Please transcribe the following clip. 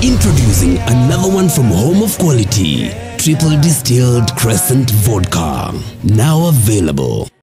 Introducing another one from Home of Quality, triple distilled Crescent Vodka. Now available.